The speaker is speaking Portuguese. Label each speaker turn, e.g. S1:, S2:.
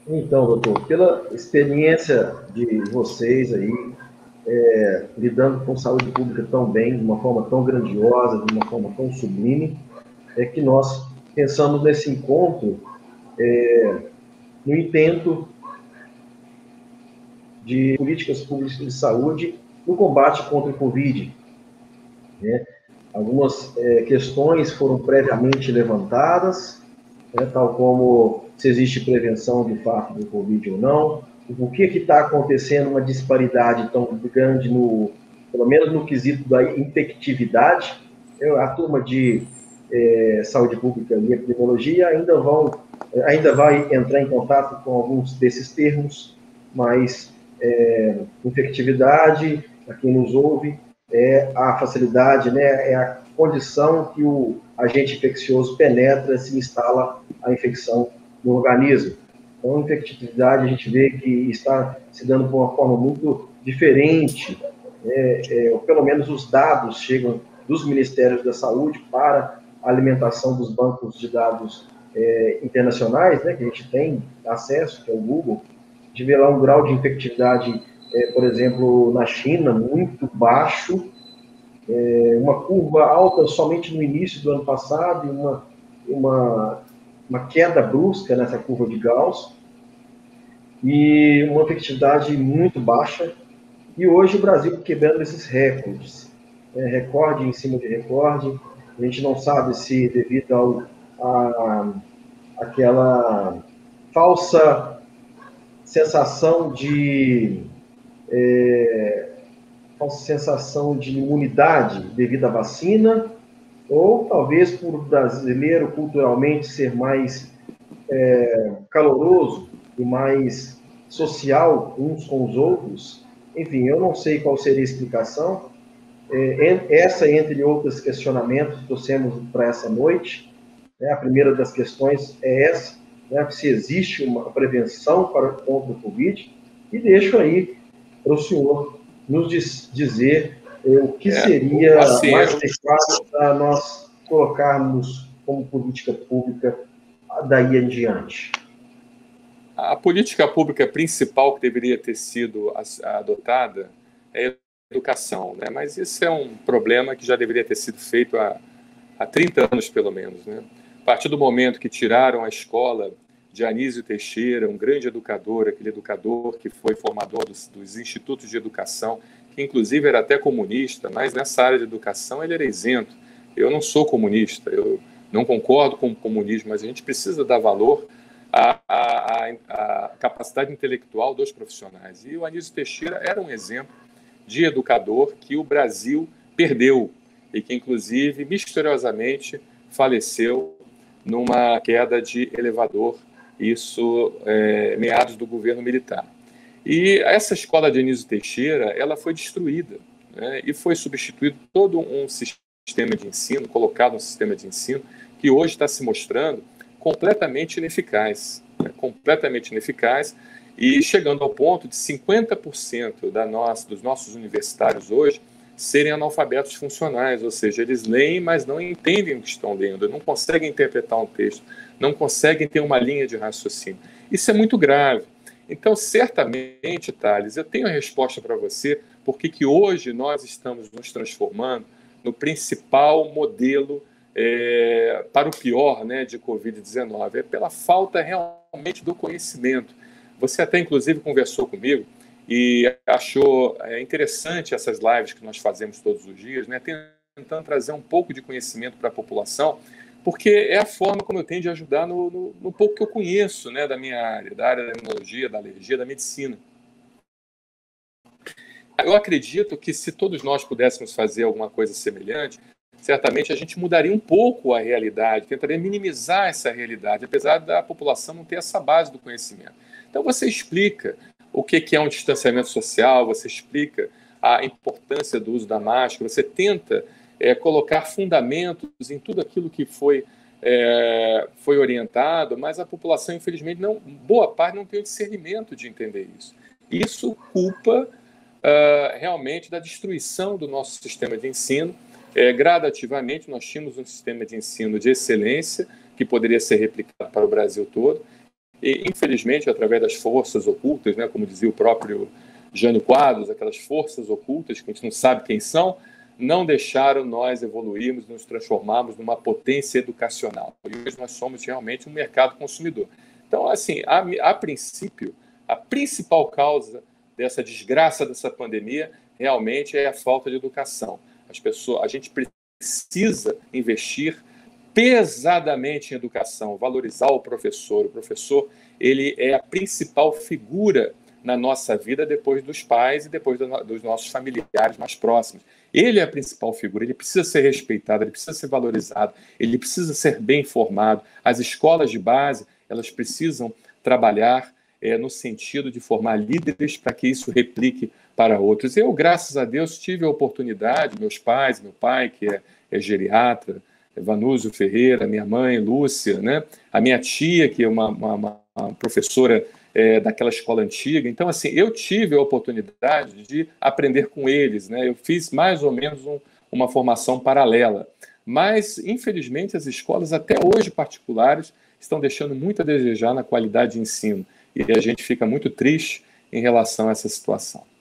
S1: Então, doutor, pela experiência de vocês aí, lidando com saúde pública tão bem, de uma forma tão grandiosa, de uma forma tão sublime, é que nós pensamos nesse encontro no intento de políticas públicas de saúde no combate contra o Covid, né? Algumas questões foram previamente levantadas, né, tal como se existe prevenção de fato do Covid ou não, o que está acontecendo uma disparidade tão grande, pelo menos no quesito da infectividade. A turma de saúde pública e epidemiologia ainda vai entrar em contato com alguns desses termos, mas infectividade, a quem nos ouve, é a facilidade, né, é a condição que o agente infeccioso penetra, se instala a infecção no organismo. Então, a infectividade a gente vê que está se dando de uma forma muito diferente, ou pelo menos os dados chegam dos Ministérios da Saúde para a alimentação dos bancos de dados internacionais, né, que a gente tem acesso, que é o Google. A gente vê lá um grau de infectividade, por exemplo, na China, muito baixo, uma curva alta somente no início do ano passado e uma queda brusca nessa curva de Gauss, e uma efetividade muito baixa. E hoje o Brasil quebrando esses recordes, recorde em cima de recorde. A gente não sabe se devido àquela falsa sensação de imunidade devido à vacina, ou talvez por o brasileiro culturalmente ser mais caloroso e mais social uns com os outros. Enfim, eu não sei qual seria a explicação. Essa, entre outros questionamentos, trouxemos para essa noite. A primeira das questões é essa, né, se existe uma prevenção contra o Covid, e deixo aí para o senhor nos dizer o que seria
S2: Assim,
S1: mais adequado para nós colocarmos como política pública daí em diante.
S2: a política pública principal que deveria ter sido adotada é a educação, né? Mas isso é um problema que já deveria ter sido feito há 30 anos, pelo menos, né? A partir do momento que tiraram a escola de Anísio Teixeira, um grande educador, aquele educador que foi formador dos institutos de educação, que inclusive era até comunista, mas nessa área de educação ele era isento. Eu não sou comunista, eu não concordo com o comunismo, mas a gente precisa dar valor a capacidade intelectual dos profissionais. E o Anísio Teixeira era um exemplo de educador que o Brasil perdeu e que, inclusive, misteriosamente faleceu numa queda de elevador, isso meados do governo militar. E essa escola de Anísio Teixeira, ela foi destruída, né, e foi substituído todo um sistema de ensino, colocado um sistema de ensino que hoje está se mostrando completamente ineficaz, né, completamente ineficaz, e chegando ao ponto de 50% dos nossos universitários hoje serem analfabetos funcionais, ou seja, eles leem, mas não entendem o que estão lendo, não conseguem interpretar um texto, não conseguem ter uma linha de raciocínio. Isso é muito grave. Então, certamente, Thales, eu tenho a resposta para você, porque que hoje nós estamos nos transformando no principal modelo para o pior, né, de Covid-19. É pela falta realmente do conhecimento. Você até, inclusive, conversou comigo e achou interessante essas lives que nós fazemos todos os dias, né, tentando trazer um pouco de conhecimento para a população, porque é a forma como eu tenho de ajudar no pouco que eu conheço, né, da minha área, da área da imunologia, da alergia, da medicina. Eu acredito que se todos nós pudéssemos fazer alguma coisa semelhante, certamente a gente mudaria um pouco a realidade, tentaria minimizar essa realidade, apesar da população não ter essa base do conhecimento. Então você explica o que é um distanciamento social, você explica a importância do uso da máscara, você tenta colocar fundamentos em tudo aquilo que foi orientado, mas a população, infelizmente, boa parte não tem o discernimento de entender isso. Isso culpa realmente da destruição do nosso sistema de ensino. Gradativamente, nós tínhamos um sistema de ensino de excelência, que poderia ser replicado para o Brasil todo, e, infelizmente, através das forças ocultas, né, como dizia o próprio Jânio Quadros, aquelas forças ocultas que a gente não sabe quem são, não deixaram nós evoluirmos, nos transformarmos numa potência educacional. E hoje nós somos realmente um mercado consumidor. Então, assim, a princípio, a principal causa dessa desgraça, dessa pandemia, realmente é a falta de educação. A gente precisa investir pesadamente em educação, valorizar o professor. O professor, ele é a principal figura na nossa vida depois dos pais e depois dos nossos familiares mais próximos. Ele é a principal figura, ele precisa ser respeitado, ele precisa ser valorizado, ele precisa ser bem formado. As escolas de base, elas precisam trabalhar no sentido de formar líderes para que isso replique para outros. Eu, graças a Deus, tive a oportunidade, meus pais, meu pai, que é geriatra, Vanúzio Ferreira, minha mãe, Lúcia, né? A minha tia, que é uma professora daquela escola antiga. Então, assim, eu tive a oportunidade de aprender com eles, né? Eu fiz mais ou menos uma formação paralela. Mas, infelizmente, as escolas, até hoje particulares, estão deixando muito a desejar na qualidade de ensino. E a gente fica muito triste em relação a essa situação.